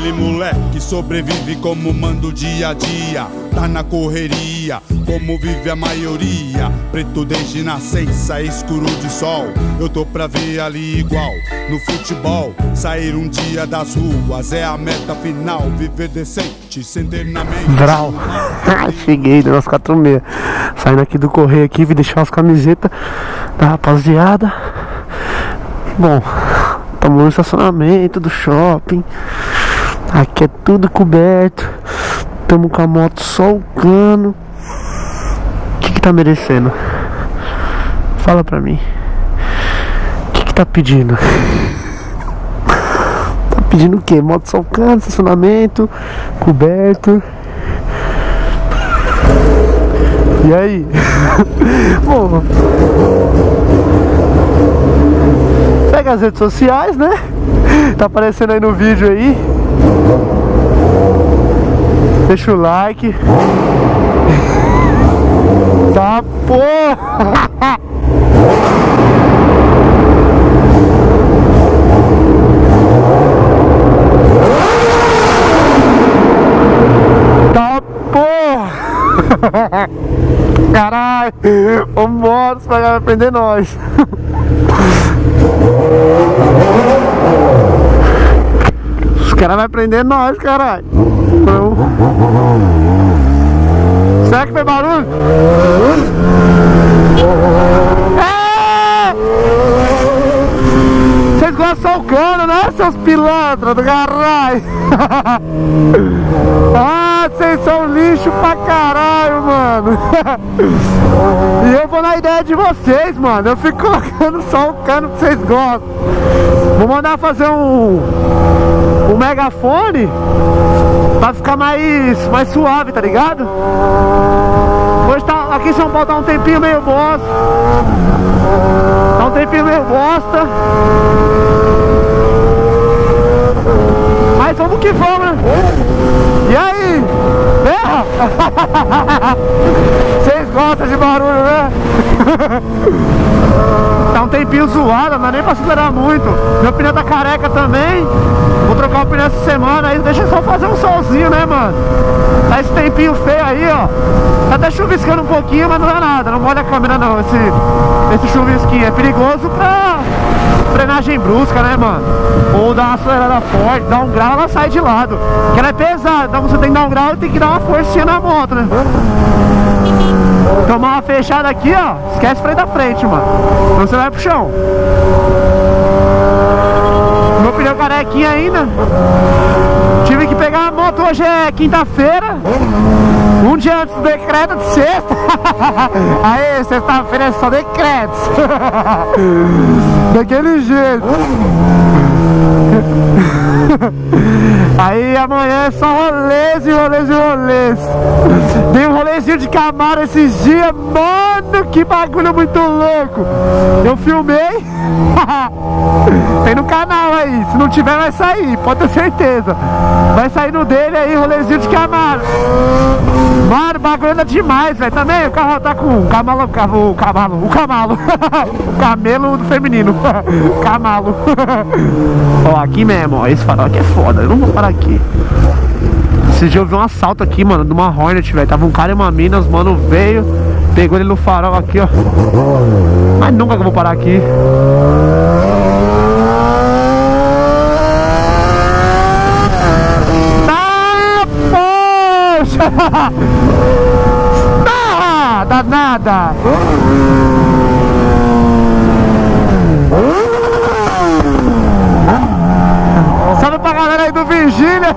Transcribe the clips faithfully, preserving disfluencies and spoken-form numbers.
aquele moleque sobrevive como manda o dia a dia. Tá na correria, como vive a maioria. Preto desde nascença, escuro de sol. Eu tô pra ver ali igual no futebol. Sair um dia das ruas é a meta final. Viver decente, sem ter na mente. Vral. Cheguei, deu umas quatro e meia. Saindo aqui do correio aqui, vim deixar as camisetas da rapaziada. Bom, estamos no estacionamento do shopping. Aqui é tudo coberto. Estamos com a moto só o cano. O que que tá merecendo? Fala pra mim. O que que tá pedindo? Tá pedindo o quê? Moto só o cano, estacionamento, coberto. E aí? Bom, pega as redes sociais, né? Tá aparecendo aí no vídeo aí. Deixa o like. Tá, porra! Tá, porra! Caralho! Vambora, os caras vão prender nós. Os caras vão prender nós, caralho. Será que foi barulho? É! Vocês gostam do cano, né, seus pilantras do caralho? Ah, vocês são lixo pra caralho, mano. E eu vou na ideia de vocês, mano. Eu fico colocando só o cano que vocês gostam. Vou mandar fazer um um megafone pra ficar mais, mais suave, tá ligado? Hoje tá, aqui em São Paulo tá um tempinho meio bosta. Tá um tempinho meio bosta. Mas vamos que vamos, né? E aí? Berra? Vocês gostam de barulho, né? Tá um tempinho zoado, não dá nem pra acelerar muito. Meu pneu tá careca também. Vou trocar o pneu essa semana aí. Deixa eu só fazer um solzinho, né, mano? Tá esse tempinho feio aí, ó. Tá até chuviscando um pouquinho, mas não dá nada. Não molha a câmera não, esse, esse chuvisquinho. É perigoso pra frenagem brusca, né, mano? Ou dar uma acelerada forte, dar um grau, ela sai de lado. Porque ela é pesada, então você tem que dar um grau e tem que dar uma forcinha na moto, né? Tomar uma fechada aqui, ó. Esquece o freio da frente, mano. Então você vai pro chão. Meu pneu carequinha ainda. Tive que pegar a moto, hoje é quinta-feira. Um dia antes do decreto de sexta. Aí, sexta-feira é só decretos. Daquele jeito. Aí amanhã é só rolês e rolês e rolês. Dei um rolezinho de Camaro esses dias. Mano, que bagulho muito louco. Eu filmei. Tem no canal aí. Se não tiver vai sair, pode ter certeza. Vai sair no dele aí, rolezinho de Camaro. Mano, o bagulho anda demais, velho. Também o carro tá com o camalo, o camalo, o camalo, o camalo. O camelo do feminino. Camalo. Ó, aqui mesmo, ó. Esse farol aqui é foda. Eu não vou parar aqui. Esse dia eu vi um assalto aqui, mano, de uma Hornet, velho. Tava um cara e uma mina, os mano veio, pegou ele no farol aqui, ó. Mas nunca que eu vou parar aqui. Ah, poxa! Ah, danada! Salve pra galera aí do Virgínia!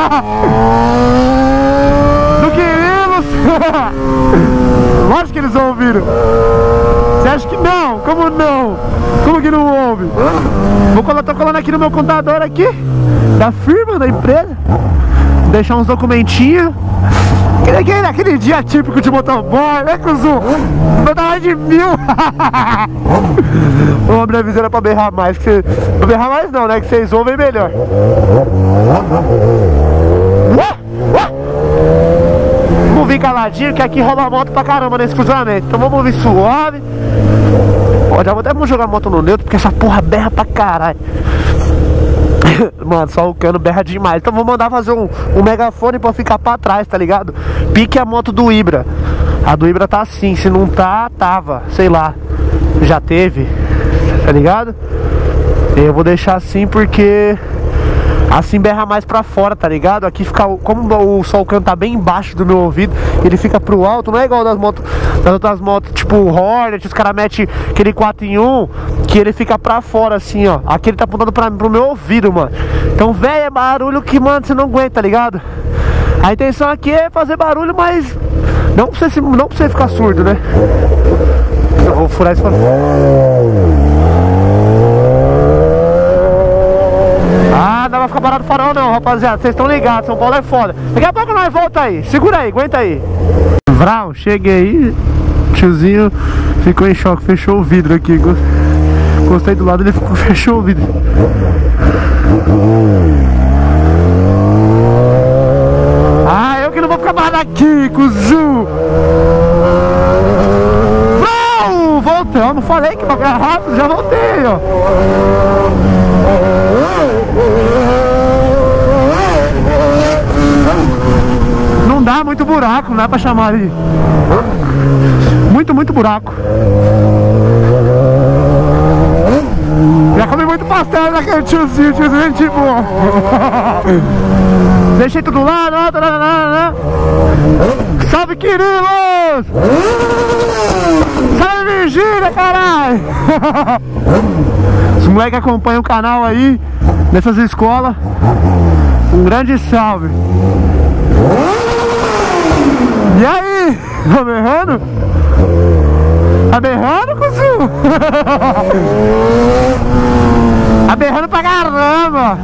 Do Quirilos! Lógico que eles ouviram! Você acha que não? Como não? Como que não ouve? Vou colar, tô colando aqui no meu contador aqui da firma, da empresa. Deixar uns documentinhos. Aquele, aquele dia típico de motoboy, né, cuzão? Vou dar mais de mil. Ô, minha viseira pra berrar mais. Que cê... Não berrar mais não, né? Que vocês ouvem melhor. Vamos vir caladinho, que aqui rola moto pra caramba nesse cruzamento. Então vamos vir suave. Ó, já vou até jogar a moto no neutro, porque essa porra berra pra caralho. Mano, só o cano berra demais. Então vou mandar fazer um, um megafone pra ficar pra trás, tá ligado? Pique a moto do Ibra. A do Ibra tá assim, se não tá, tava, sei lá. Já teve, tá ligado? Eu vou deixar assim porque assim berra mais pra fora, tá ligado? Aqui fica, como o sol cano tá bem embaixo do meu ouvido, ele fica pro alto, não é igual das motos, das outras motos, tipo Hornet, os caras metem aquele quatro em um, que ele fica pra fora assim, ó. Aqui ele tá apontando pra, pro meu ouvido, mano. Então, velho, é barulho que, mano, você não aguenta, tá ligado? A intenção aqui é fazer barulho, mas não pra você, não pra você ficar surdo, né? Eu vou furar isso pra... Ah, não vai ficar parado no farol não, rapaziada. Vocês estão ligados, São Paulo é foda. Daqui a pouco nós volta aí. Segura aí, aguenta aí. Vrau, cheguei aí. Tiozinho ficou em choque, fechou o vidro aqui. Gostei do lado, ele ficou, fechou o vidro. Ah, eu que não vou ficar mais aqui, cuzu. Vrau, voltamos. Falei que ia ficar rápido, já voltei, ó. Não dá muito buraco, não dá pra chamar ali. Muito, muito buraco. Já comi muito pastel naquele tiozinho, tiozinho, gente boa. Deixei tudo lá, não, não, não, não. Salve, Quirilos! Salve, Virgínia, caralho! Os moleques acompanham o canal aí, nessas escolas. Um grande salve! E aí? Tá berrando? Tá berrando, cuzu? Tá berrando pra caramba!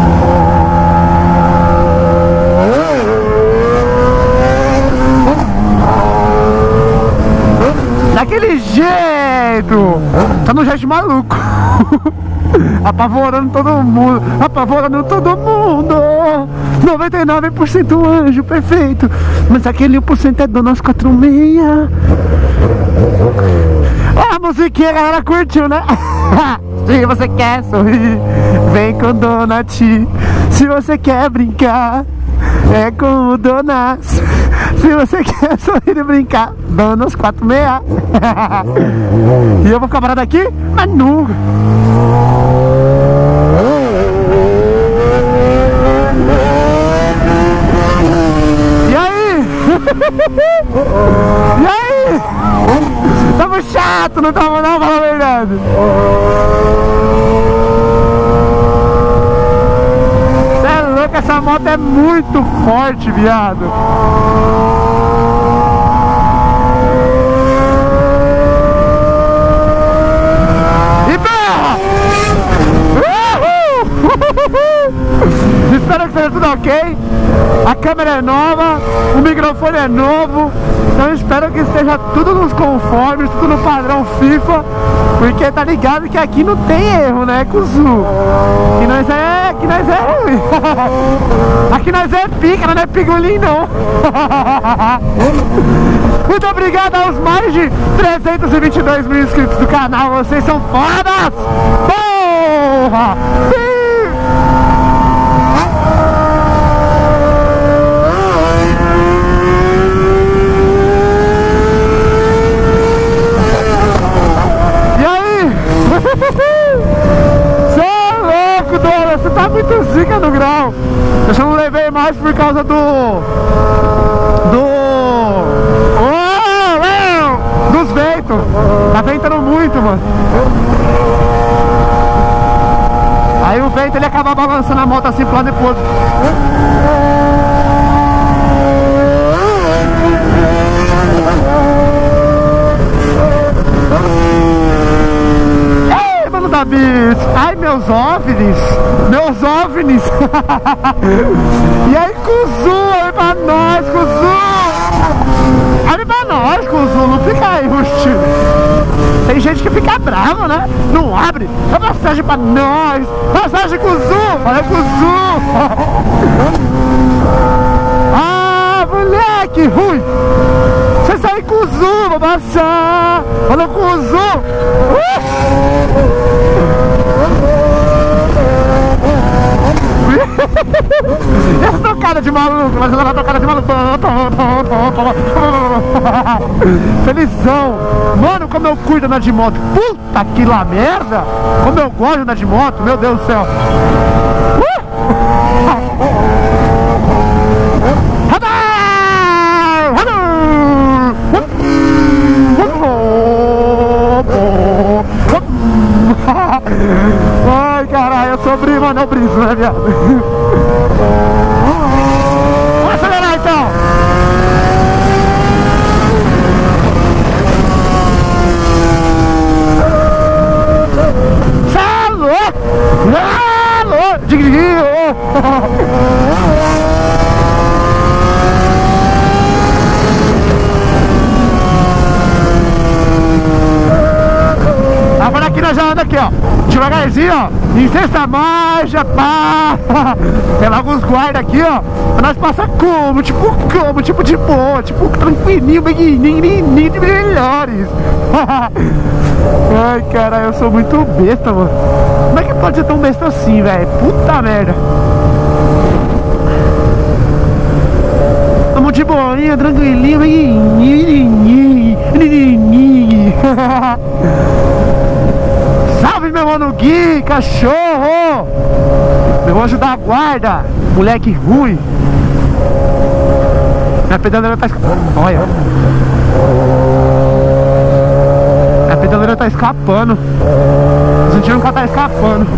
Daquele jeito! Tá no jeito maluco! Apavorando todo mundo, apavorando todo mundo. Noventa e nove por cento anjo perfeito, mas aquele um por cento é do nosso quatro seis. A musiquinha a galera curtiu, né? Se você quer sorrir, vem com Donati. Se você quer brincar, é com o Donas. Se você quer sorrir e brincar, Donas quatro seis. E eu vou ficar parado aqui? Mas nunca. E aí? E aí? Tamo chato, não tamo não, fala a verdade. Cê é louco, essa moto é muito forte, viado. Espero que seja tudo ok. A câmera é nova, o microfone é novo. Então espero que esteja tudo nos conformes, tudo no padrão FIFA. Porque tá ligado que aqui não tem erro, né, cuzu? Que nós é, que nós é ruim. Aqui nós é pica, não é pigolim não. Muito obrigado aos mais de trezentos e vinte e dois mil inscritos do canal. Vocês são fodas! Porra! Você é louco, Dona, você tá muito zica no grau. Eu só não levei mais por causa do Do oh, oh, dos ventos. Tá ventando muito, mano. Aí o vento ele acaba balançando a moto assim pro lado e pro outro. Ai, meus OVNIs, meus OVNIs. E aí, cuzu, abre pra nós, cuzu. Abre pra nós, cuzu, não fica aí, ruxi. Tem gente que fica brava, né? Não abre, é passagem pra nós. Passagem, cuzu, olha, cuzu. Ah, moleque, ruim. Você sai, cuzu, vou passar. Olha, cuzu. Uh! tocada de maluco, vai acelerar a tocada de maluco. Felizão. Mano, como eu cuido andar de moto. Puta que lá merda. Como eu gosto de andar de moto, meu Deus do céu. Ai, caralho, eu sou brima, não briso, né, viado? Vamos acelerar, então. Cê é louco! É louco! Dig-dig-dig! Agora aqui nós já anda aqui, ó, devagarzinho, ó, em sexta marcha, pá. Tem lá alguns guardas aqui, ó, pra nós passar como, tipo como, tipo de boa, tipo tranquilinho, pequenininho, de melhores. Ai, cara, eu sou muito besta, mano. Como é que pode ser tão besta assim, velho? Puta merda. Tamo de boinha, tranquilinho, pequenininho. Salve, meu mano Gui, cachorro! Eu vou ajudar a guarda, moleque ruim. Minha pedaleira tá escapando. Olha. Minha pedaleira tá escapando. Tô sentindo que ela tá escapando.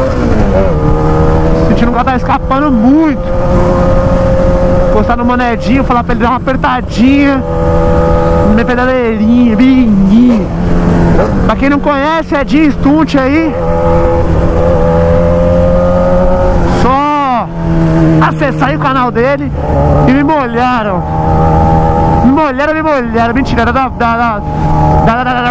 Tô sentindo que ela tá escapando muito. Encostar no monedinho, falar pra ele dar uma apertadinha. Minha pedaleirinha, birinha. Pra quem não conhece, é Jim Stunt aí. Só acessar aí o canal dele. E me molharam. Me molharam, me molharam. Mentira, da, da, da, da, da, da.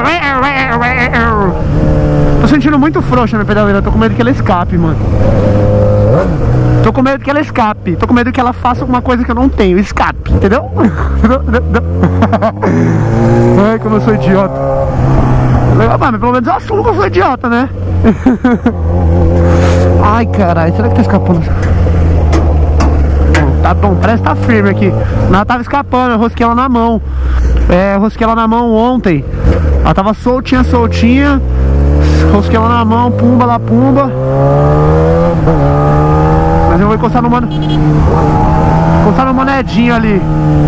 Tô sentindo muito frouxa minha pedaleira. Tô com medo que ela escape, mano. Tô com medo que ela escape. Tô com medo que ela faça alguma coisa que eu não tenho. Escape, entendeu? Ai, como eu sou idiota. Mas pelo menos eu assumo que eu sou idiota, né? Ai, caralho, será que tá escapando? Bom, tá bom, parece que tá firme aqui. Ela tava escapando, eu rosquei ela na mão. É, eu rosquei ela na mão ontem. Ela tava soltinha, soltinha. Rosquei ela na mão, pumba lá, pumba. Mas eu vou encostar no mano. Encostar no monedinho ali.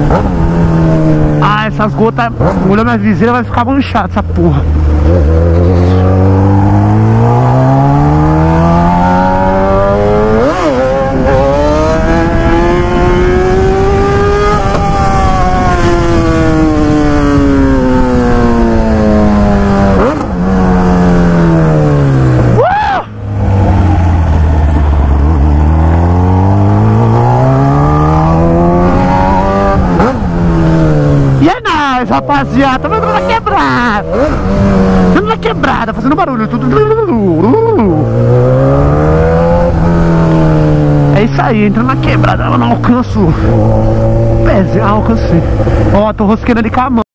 Ah, essas gotas, olhando minha viseira, vai ficar manchada essa porra. Rapaziada, tô entrando na quebrada. Entrando na quebrada, fazendo barulho. É isso aí, entrando na quebrada. Eu não alcanço. Pezinho, alcancei. Ó, tô rosqueando ali com a mão.